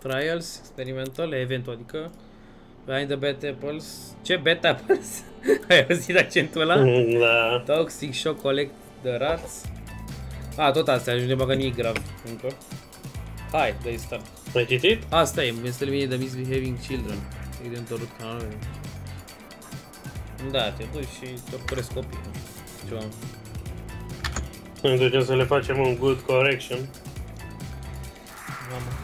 Trials, experimental, eventul, adică Behind the Bad Apples. Ce Bad Apples? Ai auzit accentul ăla? Da. Toxic Shock, Collect the Rats. A, tot astea, ajunge bagă nimic grav încă. Hai, dă-i start. Ai citit? Asta e, este lumine de Misbehaving Children. Evident, torut canalul. Da, te duci și torturezi copii. Ceva. Noi ducem să le facem un good correction. Mamă.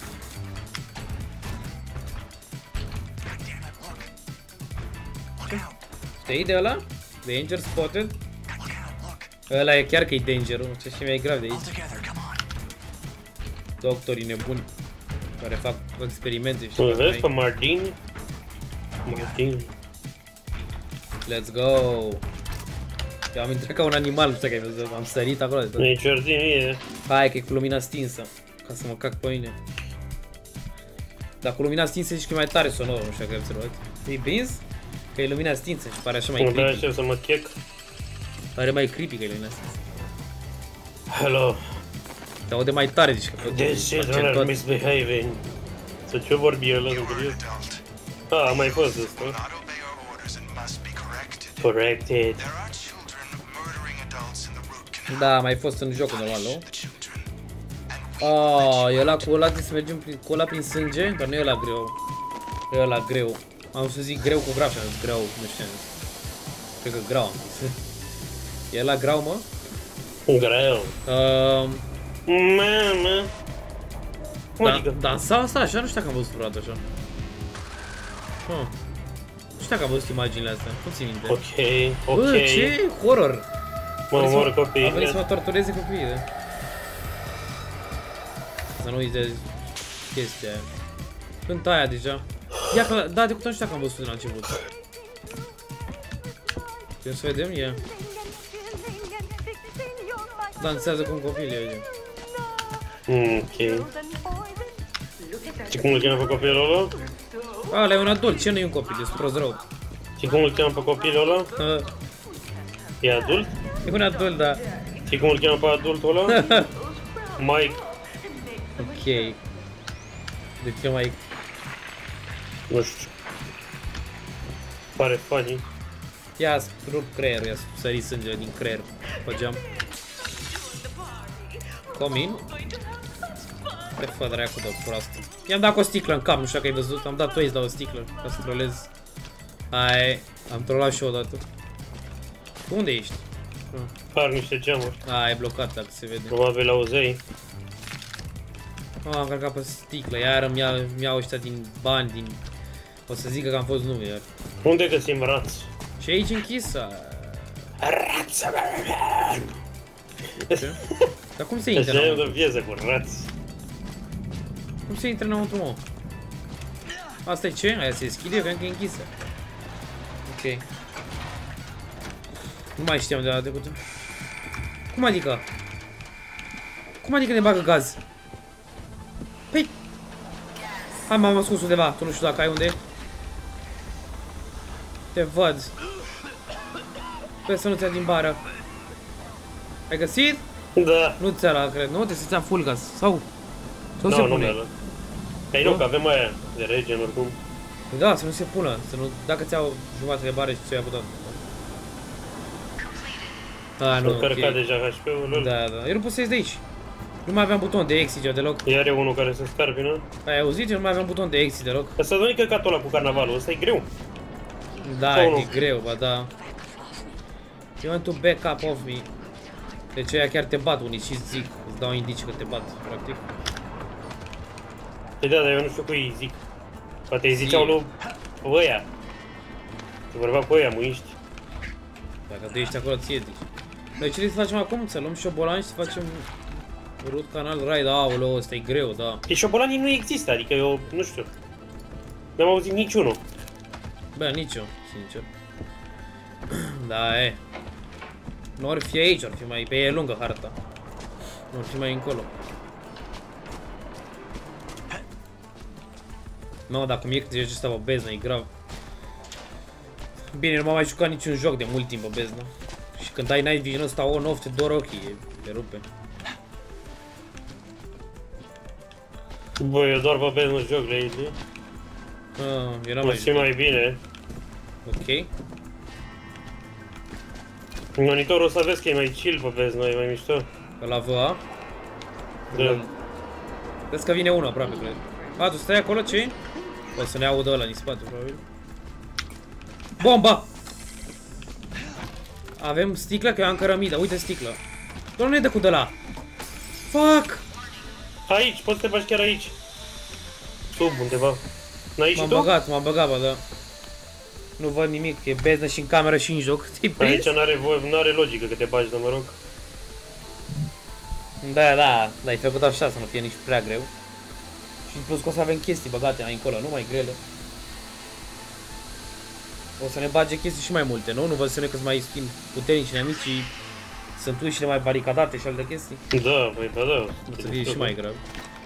Știi de ăla? Danger spotted? Ăla e chiar că e danger-ul, ce și mai grav de aici. Doctorii nebuni care fac experimente și Îl vezi pe Martin? Martin. Let's go! Eu am intrat ca un animal, nu știu că ai văzut, am sărit acolo de tot. Nici ordine mie. Hai că e cu lumina stinsă, ca să mă cac pe mine. Dar cu lumina stinsă zici că e mai tare sonorul, nu știu că ai observat. E prins? Că e lumina stinsă și pare așa mai Nu creepy. aștept să mă chec. Pare mai creepy că e lumina stinsă. Hello. Te aude mai tare, zici că tot These children are misbehaving. Să ce vorbi el ăla, curios? Ah, a mai fost ăsta. Corrected. Da, a mai fost în jocul normal, nu? Ah, e ăla cu ăla trebuie să mergem cu ăla prin sânge, dar nu e ăla greu. E ăla greu. Am să zic greu cu grav și am zis greu, nu știu. Cred că grau am zis. E ăla grau, mă? Greu. Mamă. Cum adică? Dansa asta așa? Nu știu dacă am văzut vreodată așa. Nu știu dacă am văzut imaginile astea, nu țin minte. Ok. Bă, ce horror! Mă omor copiii. Am venit să mă tortureze copiii, da? Să nu uiți de chestia aia. Cânt aia deja. Ia că, da, de nu știu dacă am văzut la început. Trebuie să vedem, ia. Dansează cu un copil, ia. Ok. Și cum îl cheamă pe copilul ăla? Ăla e un adult, ce nu e un copil, e prost rău. Și cum îl cheamă pe copilul ăla? E adult? E un adult, da. Și cum îl cheamă pe adultul ăla? Mike. Ok. De ce mai... Nu știu. Pare funny. Ia rup creierul, ia sări sângele din creier pe geam. Comin? Te fă dracu de proastă. I-am dat cu o sticlă în cap, nu știu dacă ai văzut, am dat toiz la o sticlă ca să trolez. Hai, am trollat și eu odată. Unde ești? Par niște geamuri. A, e blocat dacă se vede. Probabil auzeai. Am călcat pe sticlă, iar îmi iau ăștia din bani, din... O să zică că am fost nume, iar. Unde găsim rați? Și aici închisă. Rață! Ce? Dar cum se intră înăuntru? de vieză cu rați. Cum se intră înăuntru, mă? Asta e ce? Aia se deschide? Eu cream că e închisă. Ok. Nu mai știam de la trecută. Cum adică? Cum adică ne bagă gaz? Păi... Hai, m-am ascuns undeva, tu nu știu dacă ai unde. Te văd. Trebuie să nu ți-a din bară. Ai găsit? Da. Nu ți-a la, cred, nu? Trebuie să ți-a full gas. Sau se Nu, nu pune? mi-a. Păi nu, că avem aia de regen oricum. Da, să nu se pună. Să nu, dacă ți-au jumătate de bară și ți-o ia putat. Ah, nu, S-a încărcat ok. deja HP-ul lor. Da, da. Eu nu pot să ies de aici. Nu mai aveam buton de exit eu deloc. Iar e unul care se scarpină. Ai auzit? Eu nu mai aveam buton de exit deloc. Asta nu e căcatul ăla cu carnavalul, ăsta e greu. Da, Sau e nu? greu, ba da. You want to back up of me. Deci aia chiar te bat unii și zic, îți dau indicii că te bat, practic. Păi da, dar eu nu știu cui îi zic. Poate îi ziceau lui ăia. Se vorbea cu ăia, muiști. Dacă tu ești acolo, ție zici. Noi ce trebuie să facem acum? Să luăm șobolani și să facem root canal ride. Aoleu, ăsta e greu, da. Deci șobolanii nu există, adică eu nu știu. N-am auzit niciunul. Bă, nici eu, sincer. Da, e. Nu ar fi aici, ar fi mai... Pe e lungă harta. Nu ar fi mai încolo. Mamă, dacă mie cât ești ăsta pe beznă, e grav. Bine, nu m-am mai jucat niciun joc de mult timp pe beznă. Și când ai night vision ăsta on-off, te dor ochii, te rupe. Băi, eu doar pe benzi nu joc lately. Era Mă simt mai bine. Ok. În monitorul ăsta vezi că e mai chill pe benzi, nu e mai mișto. Ăla VA. Da. Vezi că vine unul aproape, cred. A, tu stai acolo, ce? O să ne audă ăla din spate, probabil. Bomba! Avem sticlă, că eu am cărămidă. Uite sticlă. Doar nu-i dă cu de la. Fuck! Aici, poți să te bagi chiar aici. Sub undeva. N-ai și tu? M-am băgat, bă, da. Nu văd nimic, e beznă și în cameră și în joc. Te-ai prins? Aici n-are logică că te bagi, dar mă rog. Da, da, ai făcut așa să nu fie nici prea greu. Și în plus că o să avem chestii băgate mai încolo, nu mai grele. O să ne bage chestii și mai multe, nu? Nu vă să ne că mai schimb puternici amicii. Sunt ușile mai baricadate și alte chestii. Da, păi da, da. O să fie și mai greu.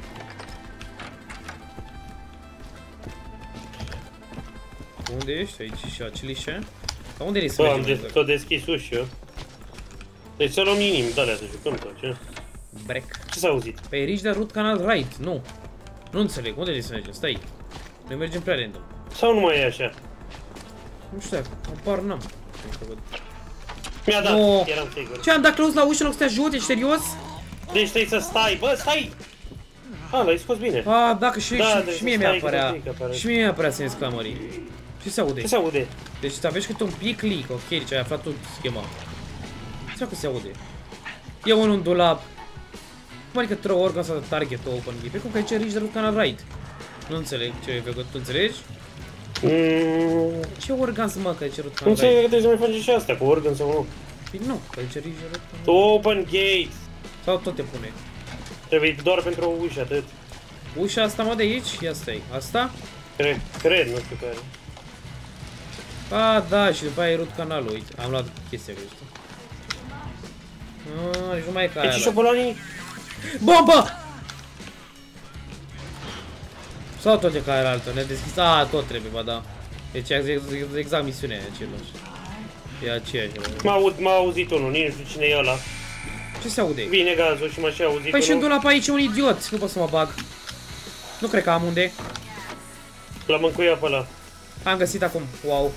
Unde ești? Aici și acelișe? Dar unde ești să Bă, mergem? am tot deschis uși eu. Deci să luăm inimi, de-alea să jucăm tot, ce? Break. Ce s-a auzit? Pe Reach the Root Canal Right, nu. Nu înțeleg, unde ești să mergem? Stai. Noi mergem prea random. Sau nu mai e așa? Nu știu, apar n-am. Mi-a dat, No. eram sigur. Ce, am dat close la ușă în loc să te ajut? Ești serios? Deci trebuie să stai, bă, stai! A, l-ai scos bine. A, dacă și, Da, și deci mie stai mi-apărea. că un pic apare. Și mie mi-apărea să ne exclamării. Ce se aude? Ce se aude? Deci îți aveți câte un pic click, ok, deci ai aflat tot schema. Ce că se aude? E unul în dulap. Cum adică throw organ sau target open? E pe cum că aici Reach the Root Canal Right. Nu înțeleg ce ai făcut, tu înțelegi? Ce organ mă că ai cerut Nu Canal Right? înțeleg că trebuie să mai faci și astea, cu organ sau nu. Păi nu, că aici Reach the Root Canal Open gate! sau tot te pune. Trebuie doar pentru o ușă, atât. Ușa asta mă de aici? Ia stai. Asta? Cred, nu știu care. A, da, și după aia e root canalul, uite, am luat chestia cu ăsta. Deci nu mai e ca aia. Deci șobolanii? Bomba! Sau tot e ca aia altă, ne-a deschis, a, tot trebuie, ba da. Deci exact misiunea e aceeași. E aceeași. M-a auzit unul, nici nu știu cine e ăla. Ce se aude? Vine gazul și m-a și auzit Păi și în unul. dulap aici e un idiot, nu pot să mă bag. Nu cred că am unde. L-am încuiat pe ăla. Am găsit acum, wow.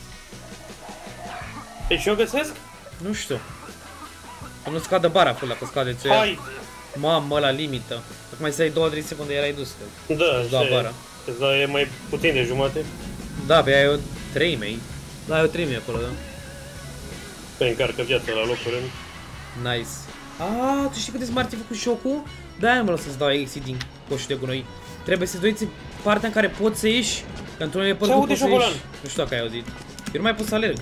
Deci eu găsesc? Nu știu. Să nu scadă bara acolo, dacă scade ți-o ia. Hai! Mamă, la limită. Dacă mai stai 2-3 secunde, erai dus. Da, Da, bara. Da, e mai puțin de jumate. Da, pe aia e o treime. Da, e o treime acolo, da. Păi încarcă viața la locuri. Nice. Ah, tu știi cât de smart e făcut jocul? Da, mă lăs să-ți dau exit din coșul de gunoi. Trebuie să-ți duiți partea în care poți să ieși. Că într-un unele părți nu aude poți să șobolan. ieși. Nu știu dacă ai auzit. Eu nu mai pot să alerg.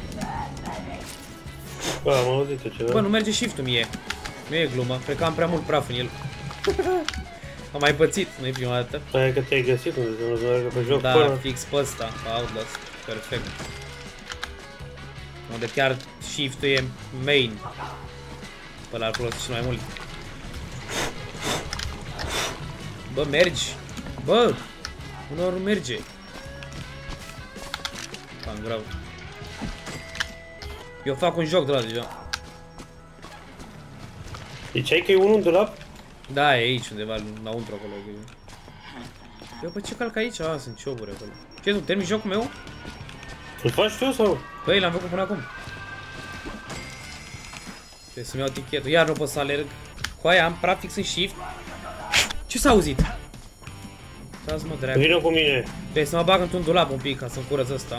Bă, am auzit ceva. Bă, nu merge shift-ul mie. Nu e glumă, cred că am prea mult praf în el. Am mai pățit, nu-i prima dată. Aia că te-ai găsit unde să nu meargă pe joc. Da, Până. fix pe ăsta, pe Outlast. Perfect. Unde chiar shift-ul e main. Pe ăla îl folosi și mai mult. Bă, mergi. Bă, uneori merge. Cam grav. Eu fac un joc de la deja. Deci ai că e unul în dulap? Da, e aici undeva, înăuntru acolo. Eu pe ce calc aici? Ah, sunt cioburi acolo. Ce, tu termin jocul meu? Îl faci tu sau? Păi, l-am făcut până acum. Trebuie să-mi iau tichetul. Iar nu pot să alerg. Cu aia am praf fix în shift. Ce s-a auzit? Stați mă, dracu. Vină cu mine. Trebuie să mă bag într-un dulap un pic ca să-mi curăț ăsta.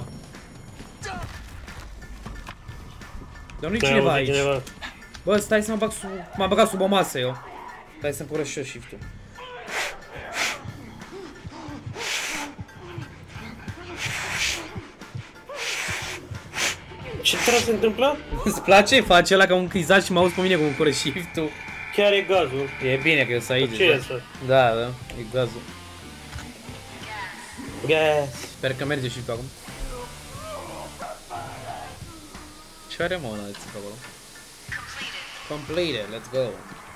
Dar nu-i N-ai cineva auzit aici. cineva? Bă, stai să mă bag sub... M-am băgat sub o masă eu. Stai să-mi curăț și eu shift-ul. Ce trebuie se întâmplă? Îți place? Face ăla ca un chizat și mă auzi pe mine cum curăț shift-ul. Chiar e gazul. E bine că eu sunt aici. Ce e asta? Da, da, e gazul. Gas. Sper că merge și pe acum. Ce are mă ăla de țip acolo? Completed, let's go.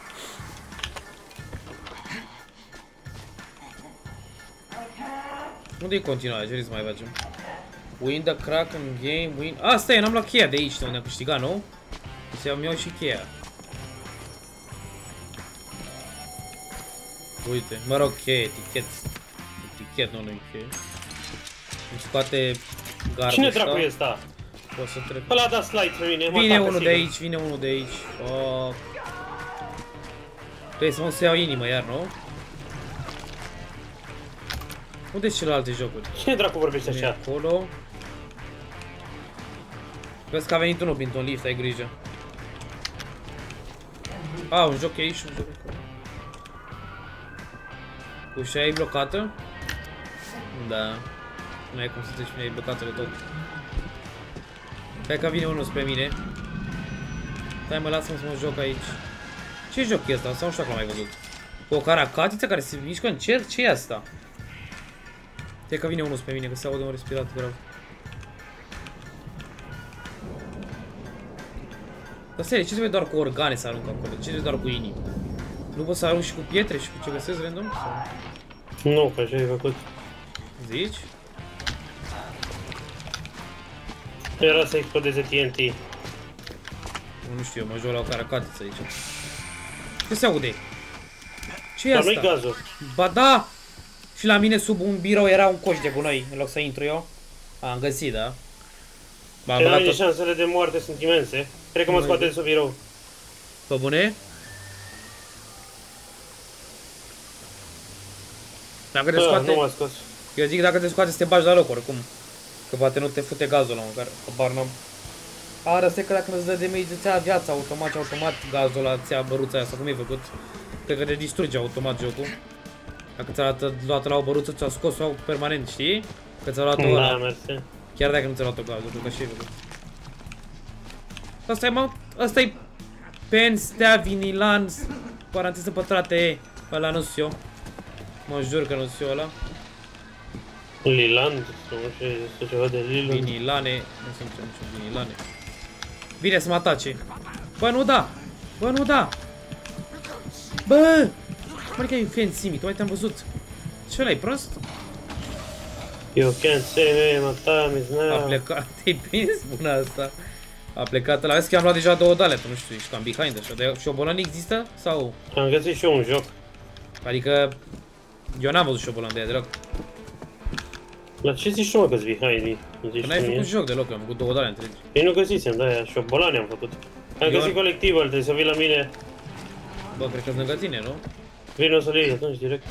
Unde-i continuare? Ce vrei să mai facem? Win the crack în game, win... Asta e, n-am luat cheia de aici, de unde am câștigat, nu? Să-mi iau și cheia. Uite, mă rog, cheie, etichet. Etichet, nu cheie. Îmi scoate gardul. Cine dracu e ăsta? O să trec. Ăla a dat slide pe mine, Vine unul de aici, vine unul de aici. Oh. Trebuie să mă să iau inimă iar, nu? Unde sunt celelalte jocuri? Cine dracu vorbește așa? Acolo. Vezi că a venit unul printr-un lift, ai grijă. A, un joc aici și un joc acolo. Ușa e blocată? Da. Nu ai cum să treci prin ea, e blocată de tot. Hai că vine unul spre mine. Stai, mă lasă-mă să mă joc aici. Ce joc e ăsta? Sau nu știu dacă l-am mai văzut. Cu o caracatiță care se mișcă în cer? Ce e asta? Stai că vine unul spre mine, că se aude un respirat grav. Dar stai, ce trebuie doar cu organe să arunc acolo? Ce trebuie doar cu inimi? Nu pot să arunc și cu pietre și cu ce găsesc random? Sau? Nu, că așa ai făcut. Zici? Era să explodeze TNT. Nu știu, mă joc la o caracatiță aici. Ce se aude? Ce e Dar asta? nu-i gazul. Ba da! Și la mine sub un birou era un coș de gunoi, în loc să intru eu. Am găsit, da? Pe la mine șansele de moarte sunt imense. Cred că mă scoate de sub birou. Pe bune? Dacă te scoate... Nu m-a scos. Eu zic dacă te scoate să te bagi la loc oricum. Că poate nu te fute gazul la măcar. Habar n-am. A, asta e că dacă îți dă de mei, îți ia viața automat și automat gazul ăla, îți ia băruța aia, sau cum e făcut. Cred că te distruge automat jocul. Dacă ți-a luat la o băruță, ți-a scos-o permanent, știi? Că ți-a luat-o ăla. Da, mersi. Chiar dacă nu ți-a luat-o gazul, cred că și e făcut. Asta e, mă, asta e pen, stea, vinilan, paranteză pătrate, ăla nu știu eu. Mă jur că nu știu ăla. Liland, sau nu știu, este ceva de Liland. Vinilane, nu sunt nicio vinilane. Vine să mă atace. Bă, nu da! Bă, nu da! Bă! Mă că e fan Simi, tu mai te-am văzut. Ce ăla e prost? You can't say my time is now. A plecat, te-ai prins? Bună asta. A plecat ăla, vezi că am luat deja 2 dale, tu nu știu, ești cam behind așa. Dar șobolan există? Sau? Am găsit și eu un joc. Adică, eu n-am văzut șobolan de aia deloc. La ce zici tu, mă, că-ți behind? Că n-ai făcut joc deloc, am făcut 2 dale întregi. Ei nu găsisem, da, șobolani am făcut. Am găsit colectivul, trebuie să vii la mine. Bă, cred că lângă tine, nu? Vino să-l iei atunci, direct.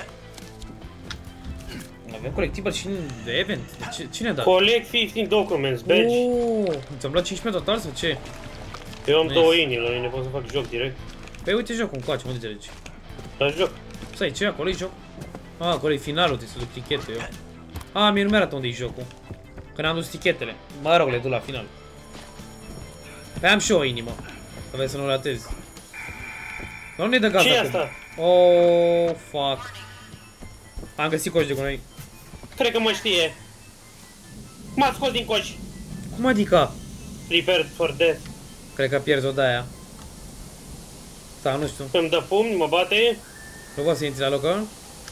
Avem colectivul și de event. Cine a dat? Collect 15 documents, badge. Ți-am luat 15 total sau ce? Eu am 2 inii la mine, pot să fac joc direct. Păi uite jocul încoace, mă înțelegi. La joc. Stai, ce acolo e joc? Ah, acolo e finalul, trebuie să duc tichete eu. Ah, mie nu mi-arată unde e jocul. Că n-am dus tichetele. Mă rog, le duc la final. Păi am și o inimă. Să vezi să nu ratezi. Dar nu-i dă gaz Ce-i acum. asta? Oh, fuck. Am găsit coș de gunoi. Cred că mă știe. M-a scos din coș. Cum adică? Prepared for death. Cred că pierzi o de-aia. Sau nu știu. Îmi dă pumni, mă bate. Nu poți să intri la local?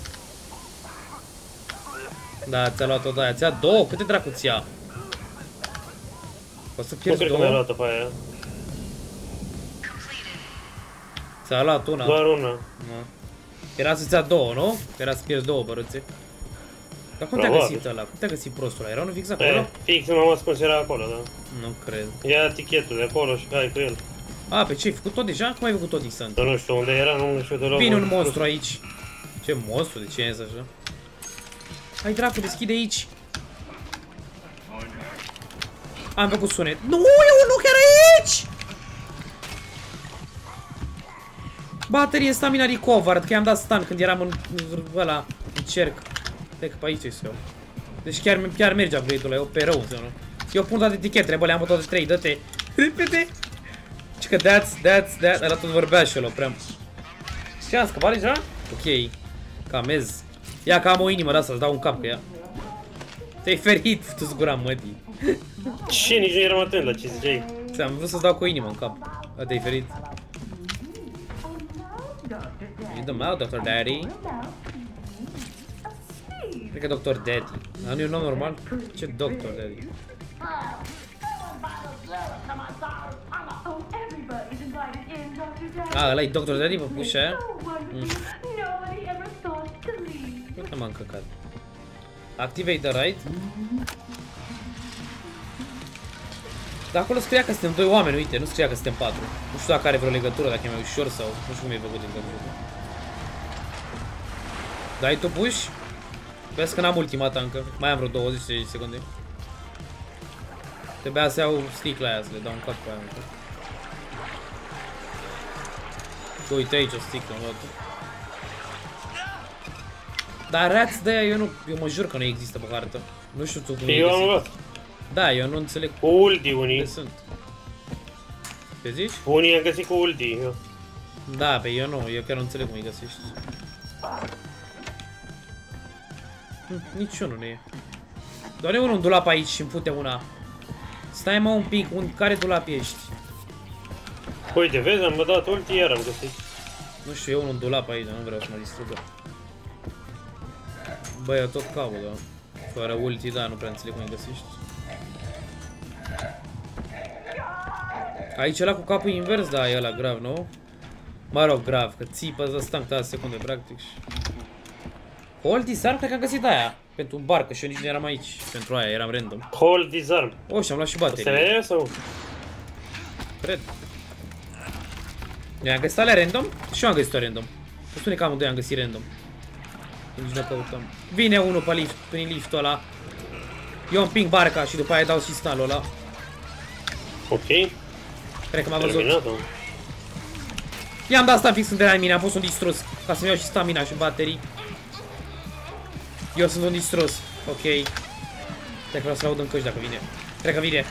Da, ți-a luat o de-aia. Ți-a 2? Câte dracu ți-a? O să Nu pierzi cred că mi-a 2? luat-o pe aia. Ți-a luat una. Doar una. Da. Era să-ți ia 2, nu? Era să pierzi 2 bărățe. Dar cum te-a Probabil. găsit ăla? Cum te-a găsit prostul ăla? Era unul fix acolo? Fix m-am ascuns, era acolo, da. Nu cred. Ia tichetul de acolo și hai cu el. A, pe ce? Ai făcut tot deja? Cum ai făcut tot instant? Dar nu știu unde era, nu știu deloc. Vine un monstru aici. Ce monstru? De ce e așa? Hai dracu, deschide aici. Am făcut sunet. Nu, e unul chiar aici! Baterie stamina recovered, că i-am dat stun când eram în ăla, în cerc. Stai că pe aici e eu. Deci chiar merge upgrade-ul ăla, eu pe rău, nu? Eu pun toate etichetele, bă, le-am bătut toate 3, dă-te! Repede! Și că that's, ăla tot vorbea și ăla, prea. Ce am scăpat deja? Ok. Camez. Ia că am o inimă de asta, îți dau un cap cu ea. Te-ai ferit, tu-ți gura mătii. Ce? Nici nu eram atent la ce ziceai. Ți-am vrut să-ți dau cu o inimă în cap. Te-ai ferit. You the mouth, Dr. Daddy. Cred că Dr. Daddy. Dar nu e un nom normal? Ce Dr. Daddy? Ah, ăla e Dr. Daddy, păpușa aia? m-am încăcat. Activate the right. Dar acolo scria că suntem 2 oameni, uite, nu scria că suntem 4. Nu știu dacă are vreo legătură, dacă e mai ușor sau nu știu cum e făcut din computer. Dai tu push? Vezi că n-am ultimata încă, mai am vreo 20 de secunde. Trebuia să iau sticla aia, să le dau un cap pe aia încă. Uite aici o sticlă, mă. Dar rați de aia eu mă jur că nu există pe hartă. Nu știu tu cum e găsit. Da, eu nu înțeleg. Cu ulti unii. Sunt. Ce zici? Unii am găsit cu ulti. Da, pe eu nu, eu chiar nu înțeleg cum îi găsești. Niciunul nu e. Doar e un dulap aici și îmi pute una. Stai mă un pic, care dulap ești? Uite, vezi, am dat ulti, iar am găsit. Nu știu, e un dulap aici, nu vreau să mă distrugă. Bă, eu tot caut, da. Fără ulti, da, nu prea înțeleg cum îi găsești. Aici ăla cu capul invers, da, e ăla grav, nu? Mă rog, grav, că țipă de stank câteva secunde, practic. Hold disarm, cred că am găsit aia. Pentru un bar, că și eu nici nu eram aici. Pentru aia, eram random. Hold disarm. Oh, și-am luat și baterii. Asta e sau? Cred. Eu am găsit alea random și eu am găsit-o random. Nu spune că amândoi am găsit random. Nici nu căutăm. Vine unul pe lift, prin liftul ăla. Eu împing barca și după aia dau și stunul ăla. Ok. Cred că m-a văzut. I-am dat asta fix între la mine, am fost un distrus. Ca să-mi iau și stamina și baterii. Eu sunt un distrus. Ok. Cred că vreau să-l aud în căști dacă vine. Cred că vine.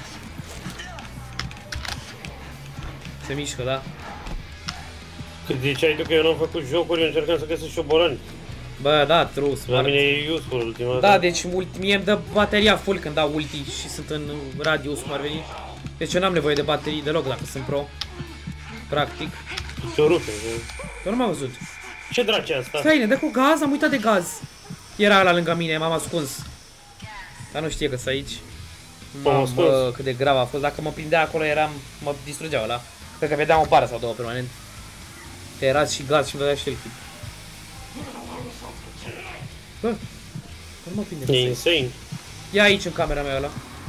Se mișcă, da? Cât ziceai tu că eu n-am făcut jocuri, eu încercam să găsesc șobolani. Bă, da, true, La mine e useful ultima dată. Da, deci mie îmi dă bateria full când dau ulti și sunt în radius, cum ar veni. Deci eu n-am nevoie de baterii deloc dacă sunt pro. Practic. Ce-o rupe. Eu nu m-am văzut. Ce draci e asta? Stai, ne dă cu gaz? Am uitat de gaz. Era ăla lângă mine, m-am ascuns. Dar nu știe că sunt aici. Mamă, cât de grav a fost. Dacă mă prindea acolo, mă distrugea ăla. Cred că vedeam o bară sau două permanent. Era și gaz și îmi dădea și el clip. Bă, nu mă prinde. E insane. Ia aici în camera mea ăla.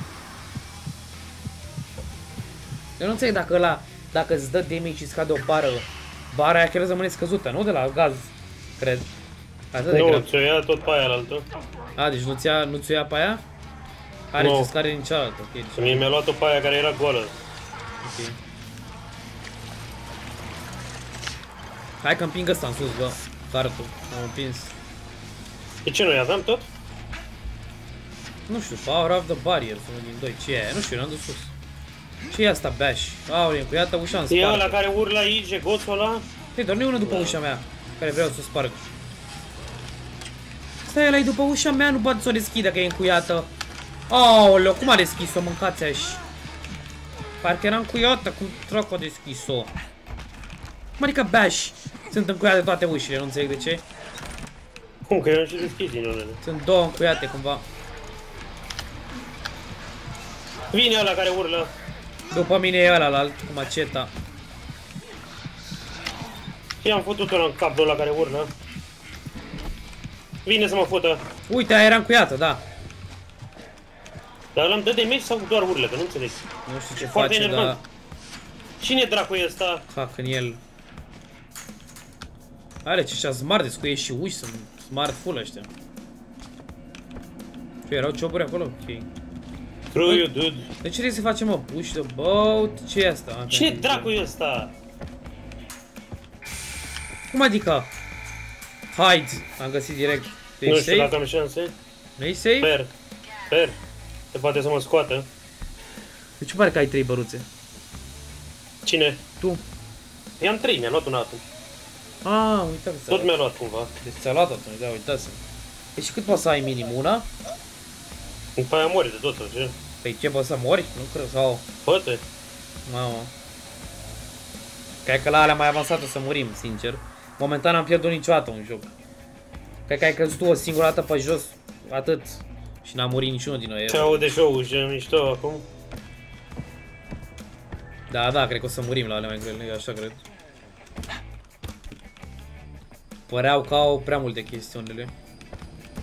Eu nu înțeleg dacă ăla, dacă îți dă damage și scade o bară, bara aia chiar rămâne scăzută, nu de la gaz, cred. Atât de nu, grav. ți-o ia tot pe aia altă. A, deci nu ți-o ia pe aia? Are ce scare din cealaltă. Okay, deci mie mi-a luat-o pe aia care era goală. Ok. Hai că împing ăsta în sus, bă. Cartul, am împins. De ce noi aveam tot? Nu știu, Power of the Barrier, unul din doi. Ce e aia? Nu știu, n-am dus sus. Ce e asta, Bash? Aoleu, cu iată ușa în spate. E ăla care urlă aici, e goțul ăla? Hei, doar nu e unul după ușa mea, care vreau să o sparg. Stai, ăla e după ușa mea, nu poate să o deschid dacă e încuiată. Aoleu, cum a deschis-o, mâncați aș. Parcă era încuiată, cum dracu a deschis-o. Cum adică Bash? Sunt încuiate toate ușile, nu înțeleg de ce. Cum, că eu am și deschis din unele. Sunt două încuiate cumva. Vine ăla care urlă. După mine e ăla, alt, cu maceta. Și am făcut ăla în capul ăla care urlă. Vine să mă fută. Uite, aia era încuiată, da. Dar ăla-mi dă de meci sau doar urlă, că nu înțeleg. Nu știu ce Foarte face, enervant. dar Cine dracu e ăsta? fac în el. Are ce ăștia smart, descuie și uși, sunt smart full ăștia. Ce, erau cioburi acolo? Ok. True you, dude. De ce trebuie să facem, mă? Push the boat? Ce e asta? Cine dracu e ăsta? Cum adică? Hide. Am găsit direct. Nu știu dacă am șanse. Nu-i safe? Sper. Sper. Se poate să mă scoată. De ce pare că ai 3 băruțe? Cine? Tu. I-am 3, mi-a luat un altul. Ah, uita că ți-a Tot mi-a luat cumva. Deci ți-a luat atunci, da, uitați. Deci cât poți să ai minim? Una? După aia mori de tot, ce? Păi ce, poți să mori? Nu cred, sau... Poate. Mamă. Cred că la alea mai avansate o să murim, sincer. Momentan am pierdut niciodată un joc. Cred că ai căzut tu o singură dată pe jos, atât. Și n-a murit niciunul din noi. Ce aude show-ul și mișto acum? Da, da, cred că o să murim la alea mai grele, așa cred. Păreau că au prea multe chestiunile.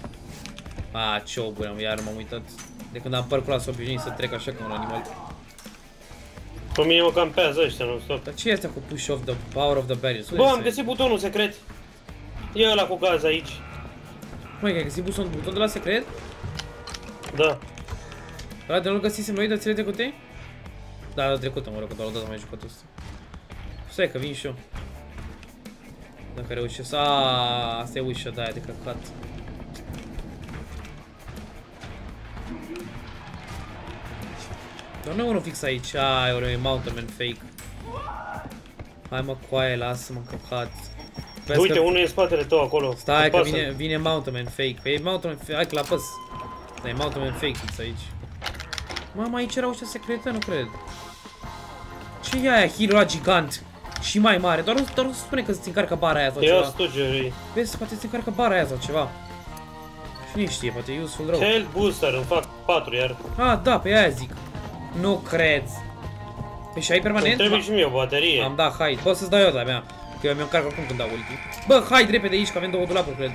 A, ce obure, iar m-am uitat. De când am parcurat să obișnuit să trec așa ca un animal. Pe mine mă campează ăștia non-stop. Dar ce e asta cu push off the power of the barrier? Bă, am găsit butonul secret. E ăla cu gaz aici. Măi, că ai găsit buton de la secret? Da. Ăla de nu-l găsisem noi de țele trecute? Da, la trecută, mă rog, că doar o dată am mai jucat ăsta. Stai că vin și eu. Dacă reușesc, asta e ușa de aia de căcat. Dar nu e unul fix aici, e Mountain Man fake. Hai mă, coaie, lasă-mă căcat. Uite, unul e în spatele tău acolo. Stai că vine Mountain Man fake. Păi e Mountain Man fake, hai că l-apăs. Dar e Mountain Man fake fix aici. Mamă, aici era ușa secretă, nu cred. Ce e aia, heal ăla gigant? Și mai mare, doar nu spune că îți încarcă bara aia sau ceva. Ia stugerii. Vezi, poate îți încarcă bara aia sau ceva. Și nu știe, poate e useful rău. Health booster, îmi fac 4 iar. Ah, da, pe aia zic. Nu cred. Păi și ai permanent? Îmi trebuie și mie o baterie. Am dat hide, poți să-ți dau eu de-a mea. Că eu mi-o încarc oricum când dau ulti. Bă, hide repede aici, că avem 2 dulapuri, cred.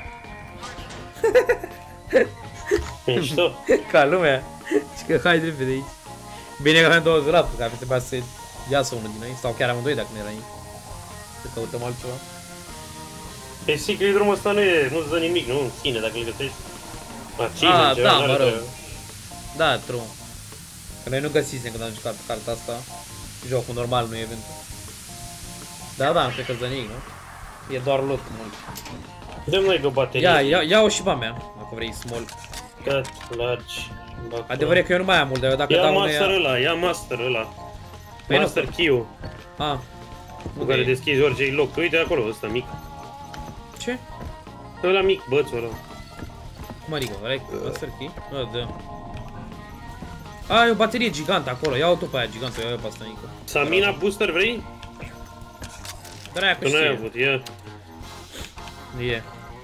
Mișto. Ca lumea. Și că hide repede aici. Bine că avem 2 dulapuri, că ar fi trebuit să iasă unul din noi. Sau chiar amândoi dacă nu era ei. Să căutăm altceva. Pe secret room ăsta nu-ți dă nimic, nu? În sine, dacă îl găsești. Ah, da, mă rog. Da, true. Că noi nu găsisem când am jucat carta asta. Jocul normal, nu eventul. Da, da, cred că-ți dă nimic, nu? E doar loot mult. Dăm noi de o baterie. Ia-o și ba mea, dacă vrei small. Cut, large. Adevărat că eu nu mai am mult, dar eu dacă dau master ăla, ia master ăla. Păi master key-ul. Ah. Cu care deschizi orice loc. Uite acolo, ăsta mic. Ce? Ăla mic, bățul ăla. Cum adică, master key? Da. A, e o baterie gigantă acolo, ia-o tu pe aia gigantă, ia-o pe asta mică. Samina booster vrei? Dar aia că știe. Că n-ai avut, ia. E.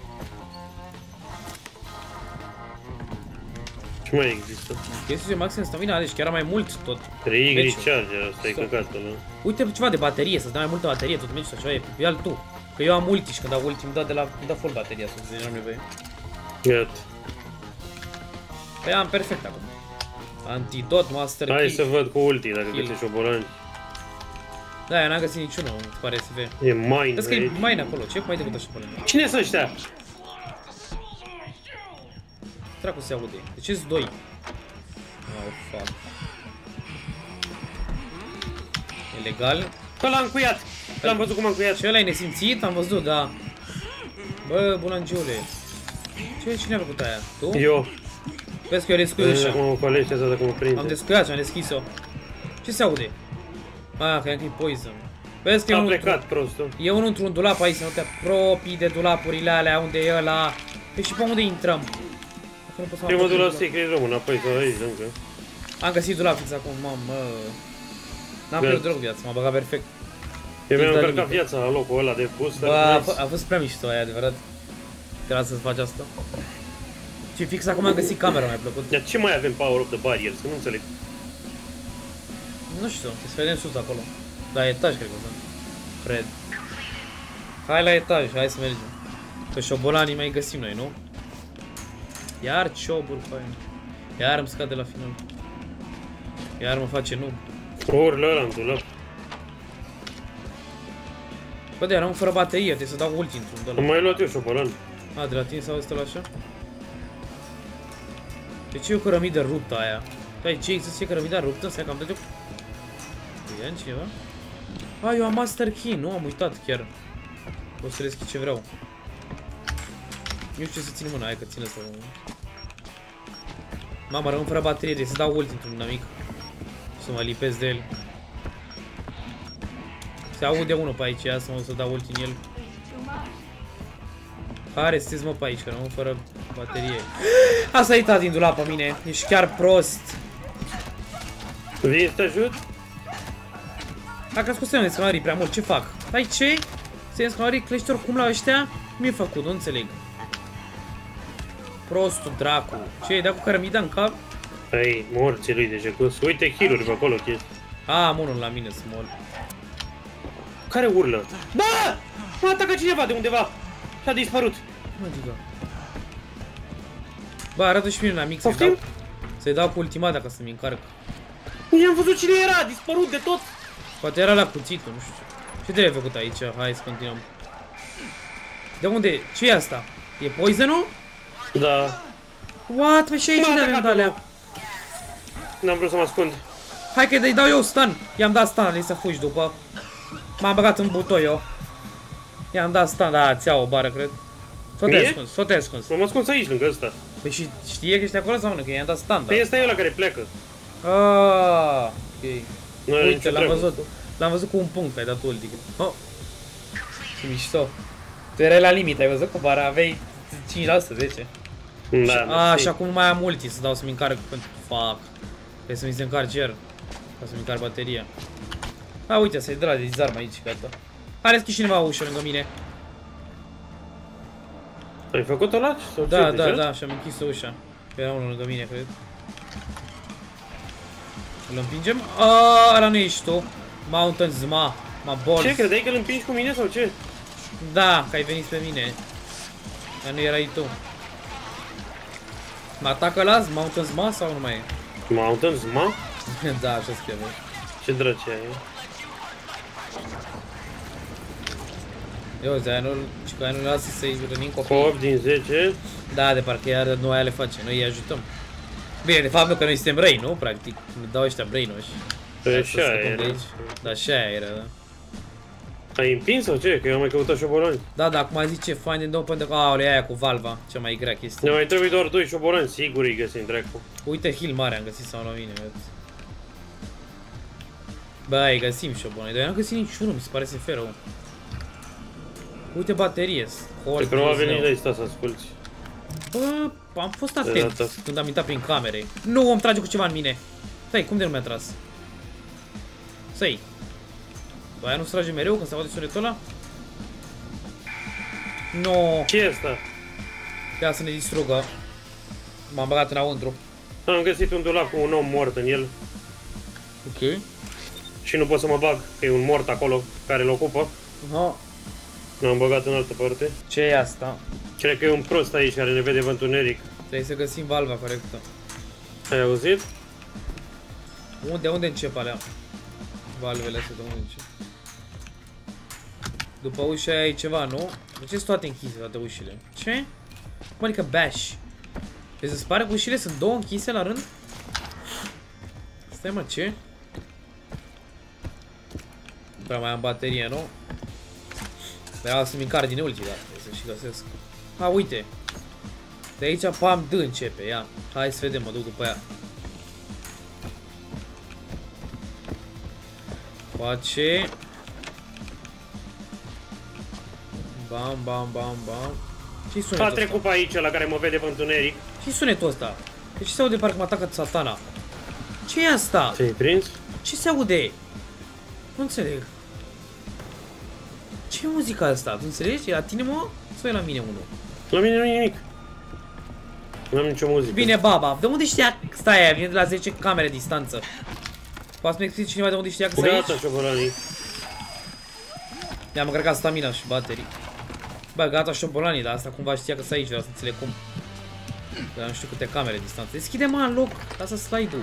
Ce mai există? Chestii de maxim stamina, deci chiar mai mult tot. 3 recharge, asta e căcatul ăla. Uite ceva de baterie, să-ți dai mai multă baterie, tot meciul așa e, ia-l tu. Că eu am ulti și când dau ulti îmi dă full bateria, să-ți am nevoie. Gata. Păi am perfect acum. Antidot, master key. Hai să văd cu ulti dacă găsești șobolani. Da, eu n-am găsit niciunul, îmi pare să vezi. E mine. Vezi că e mine acolo, ce mai decât așa șobolani? Cine sunt ăștia? Dracu se aude. De ce-s 2? Oh, fuck. E legal? Că l-am încuiat! L-am văzut cum am încuiat. Și ăla e nesimțit? Am văzut, da. Bă, bulangiule. Cine a făcut aia? Tu? Eu. Vezi că eu descuiu ușa. Acum mă colește asta dacă mă prinde. Am descuiat și am deschis-o. Ce se aude? Ah, că e poison. Vezi că a plecat prostul. E unul într-un dulap aici, să nu te apropii de dulapurile alea unde e ăla. Păi și pe unde intrăm? Eu mă duc la secret room înapoi sau aici încă. Am găsit dulap fix acum, mamă. N-am pierdut deloc viața, m-a băgat perfect. Eu mi-am încărcat viața la locul ăla de booster. Bă, a fost prea mișto aia, adevărat. Trebuia să faci asta. Și fix acum am găsit camera, mi-a plăcut. Dar ce mai avem power of the barriers? Că nu înțeleg. Nu știu, să vedem sus acolo. La etaj cred că sunt. Cred. Hai la etaj, hai să mergem. Că șobolanii mai găsim noi, nu? Iar cioburi fain. Iar îmi scade la final. Iar mă face noob. Urlă ăla în dulap. Bă, de eram fără baterie, trebuie să dau ulti într-un de ăla. Am mai luat eu șobolan. A, de la tine sau ăsta la așa? De ce e o cărămidă ruptă aia? Păi, ce există cărămida ruptă? Stai că am dat eu... Ia în cineva? A, eu am master key, nu am uitat chiar. O să deschid ce vreau. Nu știu ce să țin mâna, hai că ține asta. Mama, rămân fără baterie, trebuie să dau ulti într-un namic. Să mă lipesc de el. Se aude unul pe aici, ia să mă dau ulti în el. Hai, restez mă pe aici, că rămân fără baterie. Asta e din dulap pe mine, ești chiar prost. Vii să te ajut? A crescut semnul de exclamării prea mult, ce fac? Hai, ce? Semnul de exclamării crește oricum la ăștia? Cum e făcut? Nu înțeleg. Prostul dracu. Ce, ai dat cu cărămida în cap? Hai, morții lui de jecus. Uite heal-uri pe acolo, chestii. Am unul la mine, small. Care urlă? Da! M-a atacat cineva de undeva. Și a dispărut. Mă, giga. Bă, arată și mine un amic să-i dau cu ultimata ca să-mi încarc. I-am văzut cine era, dispărut de tot. Poate era la cuțitul, nu știu. Ce trebuie făcut aici? Hai să continuăm. De unde? Ce e asta? E poison-ul? Da. What? Păi și aici unde avem de-alea? N-am vrut să mă ascund. Hai că îi dau eu stun. I-am dat stun, îi să fugi după. M-am băgat în butoi eu. I-am dat stun, da, ți-a o bară, cred. S-o te ascuns. M-am ascuns aici, lângă ăsta. Păi și știe că ești acolo sau nu? Că i-am dat stun, da. Păi ăsta e ăla care pleacă. Aaaa, ok. Uite, l-am văzut. L-am văzut cu un punct, ai dat ulti. Oh. Ce mișto. Tu erai la limită, ai văzut cu bara, aveai 5%, 10. Da, și acum nu mai am ulti să dau să-mi încarc. Fuck. Trebuie să mi se încarc iar. Ca să-mi încarc bateria. A, uite, să-i dă la dezarm aici, gata. A deschis cineva ușa lângă mine. Ai făcut-o la? Da, și-am închis ușa. Era unul lângă mine, cred. Îl împingem? Aaaa, ăla nu ești tu. Mountain Zma. Balls. Ce, credeai că îl împingi cu mine sau ce? Da, că ai venit pe mine. Dar nu erai tu. Mă atacă la Mountain Zma sau nu mai e? Mountain Zma? Da, așa se cheamă. Ce drăci e? Eu zi, aia nu lasă să-i rănim copii. 8 din 10. Da, de parcă iar noi aia le face, noi îi ajutăm. Bine, de fapt nu, că noi suntem răi, nu? Practic, ne dau ăștia brainoși. Păi așa era. Da, așa era, da. Ai împins sau ce? Că eu am mai căutat șobolani. Da, dar acum zice find and open the... Aoleu, aia cu valva, cea mai grea chestie. Ne mai trebuie doar 2 șobolani, sigur îi găsim dracu. Uite, heal mare am găsit sau la mine, vedeți. Bă, îi găsim șobolani, dar eu n-am găsit niciunul, mi se pare să fie rău. Uite baterie. Păi probabil nici n-ai stat să asculti. Bă, am fost atent când am intrat prin camere. Nu, îmi trage cu ceva în mine. Stai, cum de nu mi-a tras? Stai. Bă, aia nu-ți trage mereu când se aude sunetul ăla? No. Ce e asta? Ia să ne distrugă. M-am băgat înăuntru. Am găsit un dulap cu un om mort în el. Ok. Și nu pot să mă bag, că e un mort acolo care îl ocupă. Aha. M-am băgat în altă parte. Ce e asta? Cred că e un prost aici care ne vede pe întuneric. Trebuie să găsim valva corectă. Ai auzit? Unde încep alea? Valvele astea de unde încep? După ușa aia e ceva, nu? De ce sunt toate închise, toate ușile? Ce? Cum adică bash? Deci îți pare că ușile sunt două închise la rând? Stai mă, ce? Prea mai am baterie, nu? Vreau să-mi încarc din ulti, da, trebuie să și găsesc. A, uite. De aici pam D începe, ia. Hai să vedem, mă duc după ea. Face. Bam, bam, bam, bam. Ce-i sunetul ăsta? A trecut pe aici, la care mă vede pe întuneric. Ce-i sunetul ăsta? De ce se aude parcă mă atacă satana? Ce e asta? Ți-ai prins? Ce se aude? Nu înțeleg. Ce e muzica asta? Tu înțelegi? E la tine, mă? Sau e la mine unul? La mine nu e nimic. Nu am nicio muzică. Bine, baba. De unde știa? Stai aia, vine de la 10 camere distanță. Poate să-mi explici cineva de unde știa că sunt aici? Gata, șobolanii. Mi-am încărcat stamina și baterii. Bă, gata șobolanii, dar asta cumva știa că sunt aici, vreau să înțeleg cum. Dar nu știu câte camere distanță. Deschide-mă în loc, lasă slide-ul.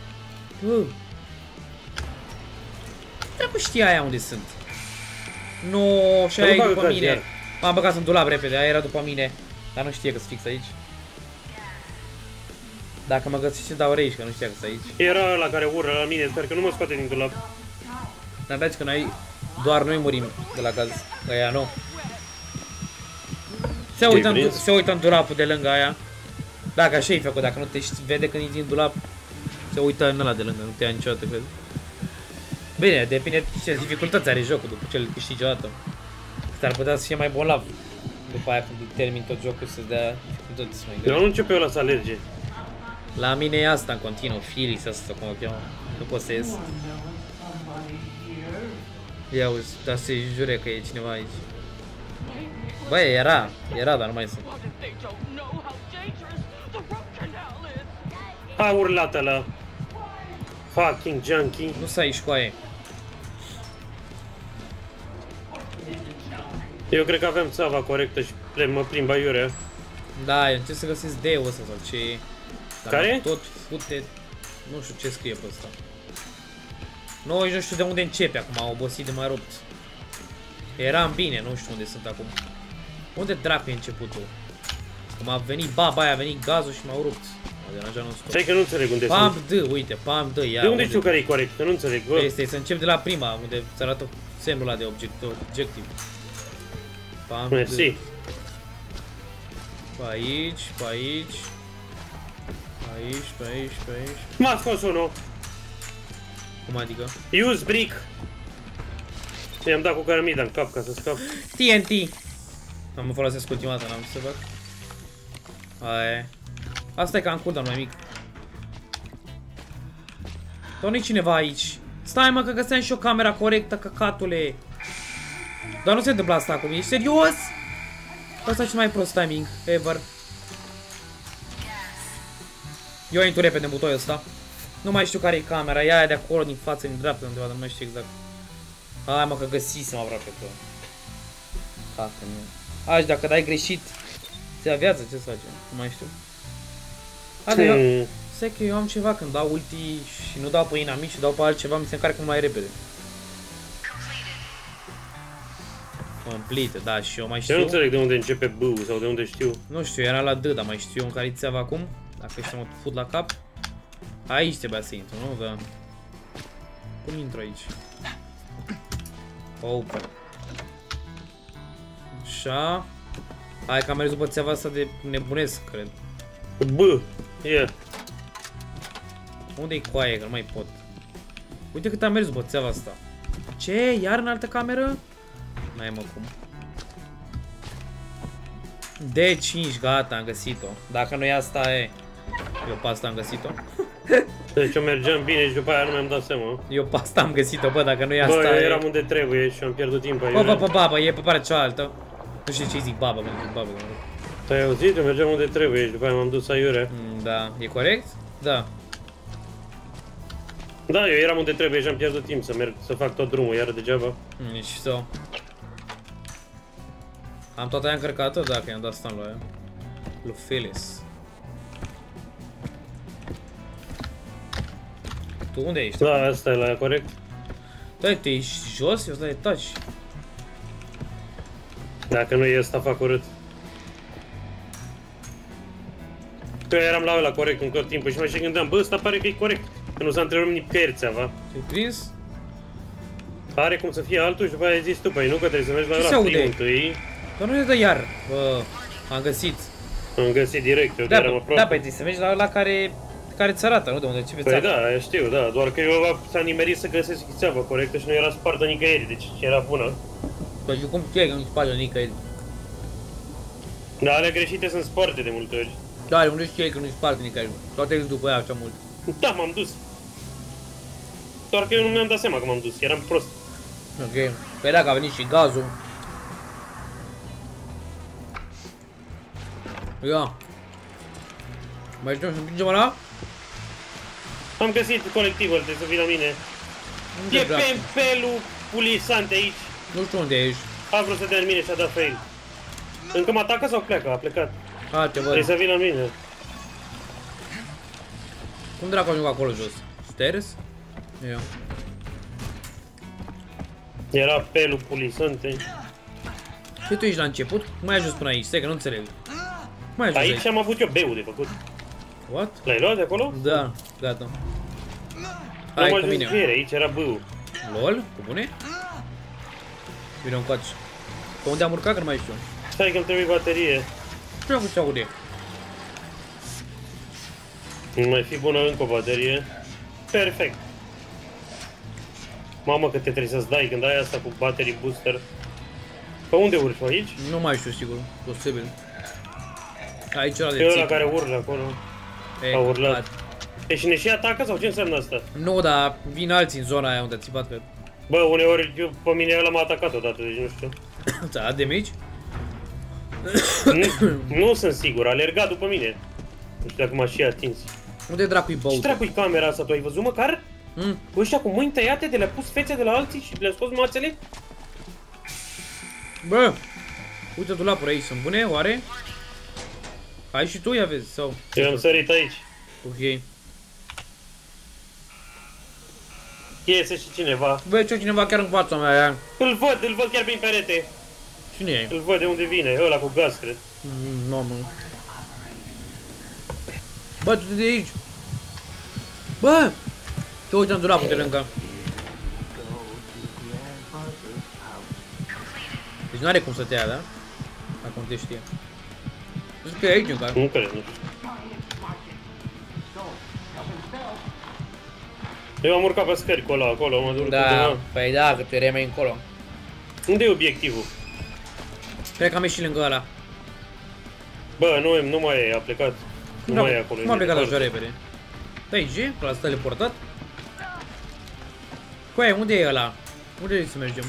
Dracu știa aia unde sunt. Nu, și aia e după mine. M-am băgat în dulap repede, aia era după mine. Dar nu știe că sunt fix aici. Dacă mă găsește, dau rage, că nu știa că sunt aici. Era ăla care urlă la mine, sper că nu mă scoate din dulap. Dar dați că noi, doar noi murim de la caz, că aia nu. Se uită în dulapul de lângă aia. Dacă așa-i făcut, dacă nu te vede când intri în dulap, se uită în ăla de lângă, nu te ia niciodată, cred. Bine, depinde ce dificultăți are jocul după ce îl câștigi odată. S-ar putea să fie mai bolnav. După aia când termin tot jocul să-ți dea dificultăți mai greu. Nu începe ăla să alerge. La mine e asta în continuu, Felix asta cum o cheamă. Nu pot să ies. Ia uzi, dar se jure că e cineva aici. Băi, era, dar nu mai sunt. A urlat ăla. Fucking junkie. Nu s-a aici cu aia. Eu cred că avem țava corectă și mă plimb aiurea. Da, eu încerc să găsesc D-ul ăsta sau ce e. Care? Tot fute... Nu știu ce scrie pe ăsta. Nu, nu știu de unde începe acum, am obosit de mai rupt. Eram bine, nu știu unde sunt acum. Unde dracu e începutul? Cum a venit baba aia, a venit gazul și m-au rupt. M-a deranjat non-stop. Stai că nu înțeleg unde sunt. Pump D, uite, Pump D, ia. De unde știu care e corect? Că nu înțeleg. Este să încep de la prima, unde ți arată semnul ăla de obiectiv. Pump D. Mersi. Pe aici, pe aici. Aici, pe aici, pe aici. M-a scos unul. Cum adică? Use brick. I-am dat cu cărămida în cap ca să scap. TNT. Am folosesc ultima dată, n-am să fac. Aia. Asta e ca în cooldown mai mic. Dar nu-i cineva aici. Stai mă că găseam și o camera corectă, căcatule. Dar nu se întâmplă asta acum, ești serios? Asta e cel mai prost timing ever. Eu intru repede în butoiul ăsta. Nu mai știu care e camera, e aia de acolo, din față, din dreapta, undeva, dar nu mai știu exact. Hai mă că găsisem aproape că... Dacă nu... Aș, dacă dai greșit, ți ia viață, ce să faci? Nu mai știu. Haide, eu... Stai că eu am ceva când dau ulti și nu dau pe inamic și dau pe altceva, mi se încarcă mai repede. Complete, da, și eu mai știu. Eu nu înțeleg de unde începe B-ul sau de unde știu. Nu știu, era la D, dar mai știu în care ți-ava acum. Dacă ăștia mă fut la cap. Aici trebuia să intru, nu? Da. Cum intru aici? Open. Așa. Hai că am mers după țeava asta de nebunesc, cred. B. Yeah. Unde-i coaie, că nu mai pot. Uite cât am mers după țeava asta. Ce? Iar în altă cameră? N-ai mă cum. D5, gata, am găsit-o. Dacă nu e asta, e. Eu pe asta am găsit-o. Deci eu mergeam bine și după aia nu mi-am dat seama. Eu pe asta am găsit-o, bă, dacă nu e asta, bă, eu e. eram unde trebuie și am pierdut timp aici. Bă, baba, e pe partea cealaltă. Nu știu ce zic baba, mă zic baba. Te-ai auzit? Eu mergeam unde trebuie și după aia m-am dus aiurea. Da, e corect? Da. Da, eu eram unde trebuie și am pierdut timp să merg, să fac tot drumul, iar degeaba. Nici so. Am toată aia încărcată? Da, că i-am dat stun la ea. Lui Phyllis. Tu unde ești? Da, asta e la ea, corect? Da, tu ești jos? Eu sunt la etaj. Dacă nu e ăsta, fac urât. Că eu eram la ăla corect în tot timpul și mai și gândeam, bă, ăsta pare că e corect. Că nu s-a întrerupt nicăieri țeava. Te-ai prins? Pare cum să fie altul și după aia ai zis tu, păi nu că trebuie să mergi la Ce se ăla aude? primul întâi. Dar nu ne dă iar. Bă, am găsit. Am găsit direct, eu Da, eram aproape. da, păi trebuie să mergi la ăla care ți arată, nu? De unde începe Păi țeava. da, aia știu, da, doar că eu s-am nimerit să găsesc țeava corectă și nu era spartă nicăieri, deci era bună. Păi și cum știi că nu-ți sparge nicăieri? Dar alea greșite sunt sparte de multe ori. Da, unde știi că nu-i sparge nicăieri? Toate ești după ea așa mult. Da, m-am dus. Doar că eu nu mi-am dat seama că m-am dus, eram prost. Ok. Păi dacă a venit și gazul. Ia. Mai știu să împingem ăla? Am găsit colectivul, trebuie să vii la mine. Unde E dracu? pempelul pulisante aici. Nu știu unde ești. A vrut să dea în mine și a dat fail. Încă mă atacă sau pleacă? A plecat. A, te Trebuie văd. să vii la mine. Cum dracu ajung acolo jos? Stairs? Ia. Era pelul pulisante. Și tu ești la început? Cum ai ajuns până aici? Stai că nu înțeleg. Cum ai ajuns Aici am avut eu B-ul de făcut. What? L-ai luat de acolo? Da, gata. Nu Hai am cu ajuns mine. cu ele, aici era B-ul. LOL? Cu bune? Vine un coaci. Pe unde am urcat că nu mai știu. Stai că îmi trebuie baterie. Ce am făcut aude? Nu mai fi bună încă o baterie. Perfect. Mamă că te trebuie să-ți dai când ai asta cu battery booster. Pe unde urci? Aici? Nu mai știu sigur. Posibil. Aici ăla E de ăla țip. care urlă acolo. E, a urlat. cat. E și ne și atacă sau ce înseamnă asta? Nu, dar vin alții în zona aia unde a țipat că... Bă, uneori eu, pe mine ăla m-a atacat odată, deci nu știu. Da, de mici? Nu sunt sigur, alerga după mine. Nu știu dacă m-a și atins. Unde dracu-i Ce băutul? dracu-i camera asta? Tu ai văzut măcar? Hmm? Ăștia cu mâini tăiate de le-a pus fețe de la alții și le-a scos mațele? Bă! Uite dulapuri aici, sunt bune, oare? Ai și tu, ia vezi, sau... Eu am sărit aici. Ok. Iese și cineva. Băi, ce cineva chiar în fața mea aia. Îl văd chiar prin perete. Cine e? Îl văd de unde vine, ăla cu gaz, cred. Mamă. Bă, tu de aici. Bă! Te uite în dulapul de lângă. Deci n-are cum să te ia, da? Acum te știe. Zic că e aici încă. Nu cred, nu știu. Eu am urcat pe scări cu ăla acolo, mă duc Da, undeva. păi da, că tu erai mai încolo. Unde e obiectivul? Cred că am ieșit lângă ăla. Bă, nu mai e, a plecat. Nu mai e acolo. Cum a plecat așa repede? Da, aici? Că l-a teleportat? Coaie, unde e ăla? Unde e să mergem?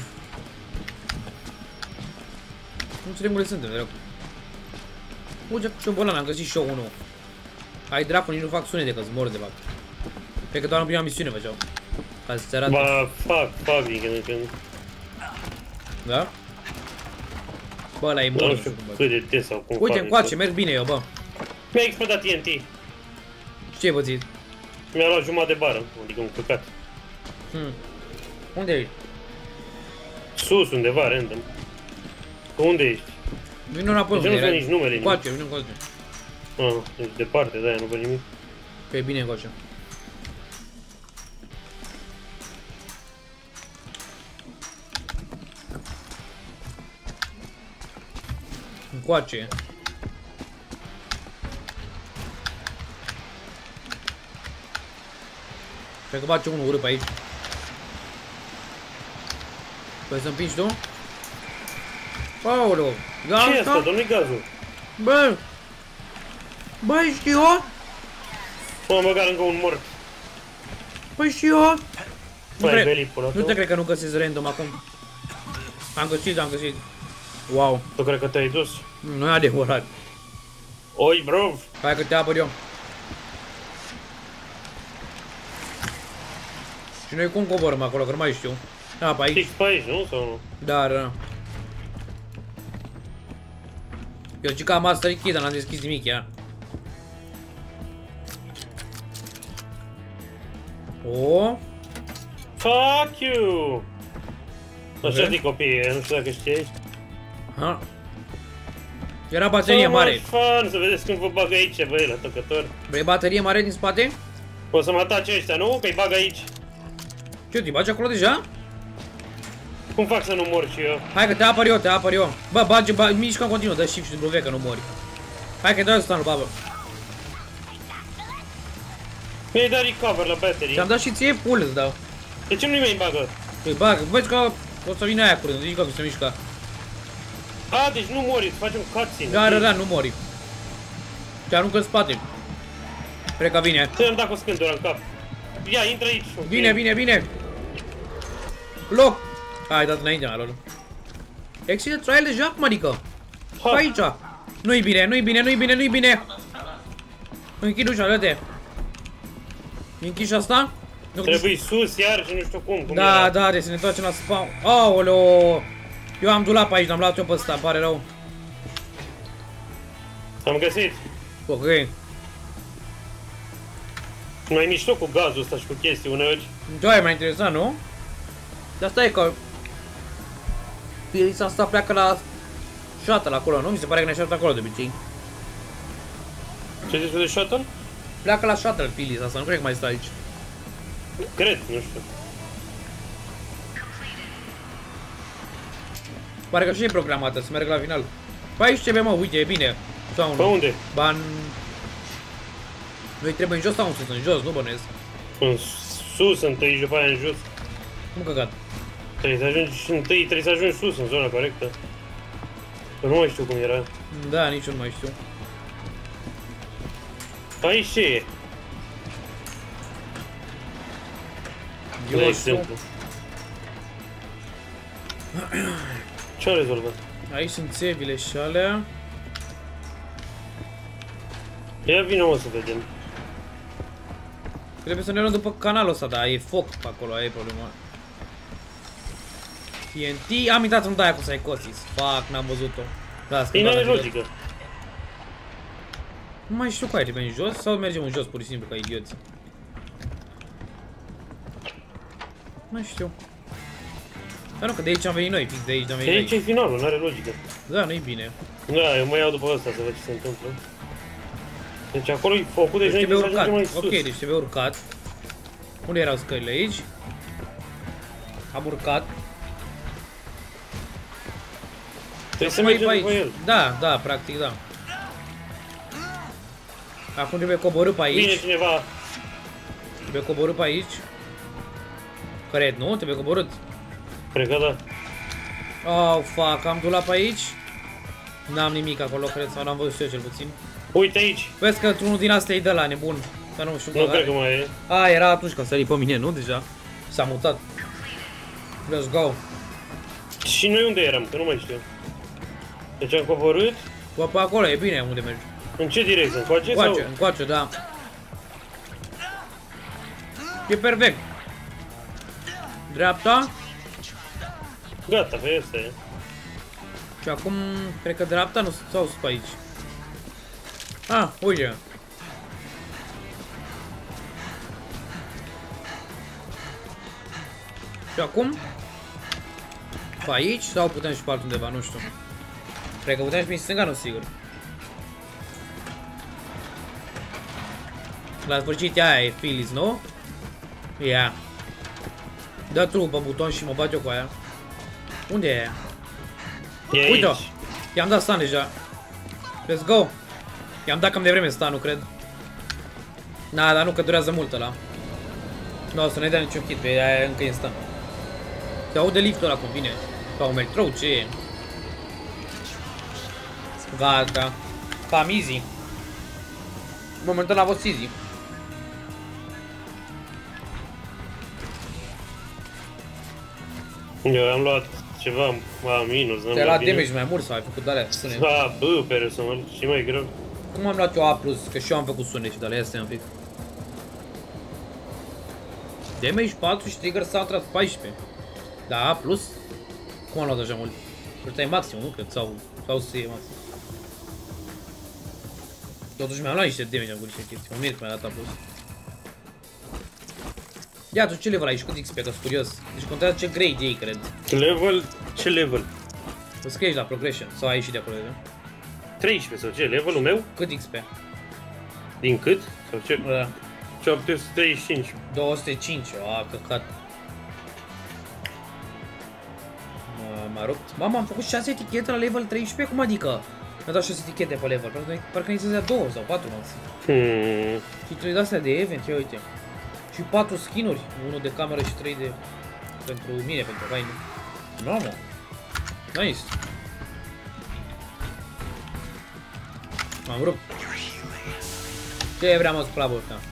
Nu înțeleg unde suntem, dracu. Uite, ce bolan, am găsit și eu unul. Hai dracu, nici nu fac sunete că-ți mor de fapt. Cred că doar în prima misiune făceau. Ca să-ți arată. Ba, fac din când în când. Da? Bă, ăla e Nu mort. știu cât de des sau cum Uite, fac. încoace, merg bine eu, bă. Mi-a explodat TNT. Ce ai pățit? Mi-a luat jumătate de bară, adică un căcat. Unde ești? Sus, undeva, random. Unde ești? Vino înapoi, Deci nu văd nici numere, încoace, vino încoace. Ah, deci departe, de-aia nu văd nimic. Că e bine încoace. Încoace. Cred că face unul urât pe aici. Păi să împingi tu? Aoleu! Ce e asta, domnule gazul? Bă! Băi, știi eu? M-am băgat lângă un mort. Băi, știi eu? Nu te cred că nu găsesc random acum. Am găsit. Wow. Tu cred că te-ai dus? Nu e adevărat. Oi, bro! Hai că te apăr eu. Și noi cum coborăm acolo, că nu mai știu. A, pe aici. Fix pe aici, nu? Sau nu? Da. Eu zic că am asta lichid, dar n-am deschis nimic, ia. O. Fuck you! Așa zic copiii, nu știu dacă știi. Ha. Era baterie mare. Fan, să vedeți când vă bag aici, băi, la tăcător. Vrei baterie mare din spate? O să mă atace ăștia, nu? Că-i bag aici. Ce, te bagi acolo deja? Cum fac să nu mor și eu? Hai că te apăr eu. Bă, mișcă în continuu, dă shift și W că nu mori. Hai că dai ăsta, babă. Mi-ai dat recover la battery. Ți-am dat și ție full, îți dau. De ce nu mi-ai bagă? Păi bag, vezi că o să vină aia curând, zici că se mișcă. A, deci nu mori, îți facem cutscene. Da, nu mori. Te aruncă în spate. Cred că vine. Ți-am dat cu scântura în cap. Ia, intră aici. Bine. Loc. Hai, dat înainte, lol. Exit trial deja acum, adică. Aici. Nu-i bine. Închid ușa, dă-te. Închiși asta? Trebuie sus iar și nu știu cum Da, era. deci să ne întoarcem la spawn. Aoleo. Eu am dulap aici, l-am luat eu pe ăsta, îmi pare rău. Am găsit. Ok. Mai mișto cu gazul ăsta și cu chestii uneori. Da, e mai interesant, nu? Dar stai că... Pilița asta pleacă la... shuttle acolo, nu? Mi se pare că ne așteaptă acolo de obicei. Ce zici de shuttle? Pleacă la shuttle pilița asta, nu cred că mai stă aici. Cred, nu știu. Pare că și e programată să merg la final. Păi aici ce mă, uite, e bine. Pe unde? Ban... Noi trebuie în jos sau în sus? În jos, nu bănesc. În sus întâi și după aia în jos. Cum căcat? Trebuie să ajungi întâi, trebuie să ajungi sus, în zona corectă. Că nu mai știu cum era. Da, nici eu nu mai știu. Aici ce e? Eu De știu. exemplu. Ce am rezolvat? Aici sunt țevile și alea. Ia vină mă să vedem. Trebuie să ne luăm după canalul ăsta, dar e foc pe acolo, aia e problema. TNT, am intrat în aia cu Psychosis. Fuck, n-am văzut-o. Las că Ei, n-are doamne, logică. Nu mai știu care, trebuie în jos sau mergem în jos pur și simplu ca idioți? Nu știu. Dar nu, că de aici am venit noi, fix de aici am venit Aici noi. e finalul, n-are logică. Da, nu-i bine. Da, eu mă iau după ăsta să văd ce se întâmplă. Deci acolo e focul, deci Deci noi trebuie trebuie să urcat. ajungem mai sus. Ok, deci trebuie urcat. Unde erau scările? Aici? Am urcat. Trebuie să Acum e mergem pe după aici. el. Da, da, practic da. Acum trebuie coborâ pe aici. Vine cineva. Trebuie coborâ pe aici. Cred, nu? Trebuie coborât. Cred că da. Oh, fuck, am dulat pe aici. N-am nimic acolo, cred, sau n-am văzut eu cel puțin. Uite aici. Vezi că unul din astea e de la nebun. Dar nu știu Nu cred că mai e. A, era atunci când a sărit pe mine, nu? Deja. S-a mutat. Let's go. Și noi unde eram? Că nu mai știu. Deci am coborât. Bă, pe acolo e bine unde mergi. În ce direcție? Încoace sau? Încoace, încoace, da. E perfect. Dreapta. Gata, pe asta e. Și acum, cred că dreapta nu sau pe aici. Ah, uite. Și acum? Pe aici sau putem și pe altundeva, nu știu. Cred că putem și pe stânga, nu sigur. La sfârșit aia e Phyllis, nu? Ia. Dă tu pe buton și mă bat eu cu aia. Unde e aia? E aici. Uite-o! I-am dat stun deja. Let's go! I-am dat cam de vreme stun-ul, cred. Na, dar nu, că durează mult ăla. Nu o să ne dea niciun hit, pe aia încă e în stun. Se aude liftul ăla cum vine. Ca un metrou, ce e? Gata. Cam easy. Momentan a fost easy. Eu am luat ceva, minus, n-am Te-ai luat bine. damage mai mult sau ai făcut de-alea sunet? Da, bă, personal, și mai greu. Cum am luat eu A+, că și eu am făcut sunet și de-alea, ia un pic. Damage 4 și trigger soundtrack 14. Da, A+. Cum am luat așa mult? Ăsta e maxim, nu cred, sau să e maxim. Totuși mi-am luat niște damage, am făcut niște chestii, mă mir că mi-a dat A+. Ia tu, ce level ai și cât XP, că-s curios. Deci contează ce grade ei, cred. Level? Ce level? O scrii la progression, sau ai ieșit de acolo, da? 13 sau ce? Levelul meu? Cât XP? Din cât? Sau ce? Da. 735. 205, a, căcat. M-a rupt. Mama, am făcut 6 etichete la level 13? Cum adică? Mi-a dat 6 etichete pe level, parcă ni se dea 2 sau 4 maxim. Și 3 de-astea de event, ia uite. Și 4 skin-uri, 1 de cameră și 3 de... pentru mine, pentru haine. Mamă. Nice. M-am rupt. Ce vreau mă sclavul ăsta?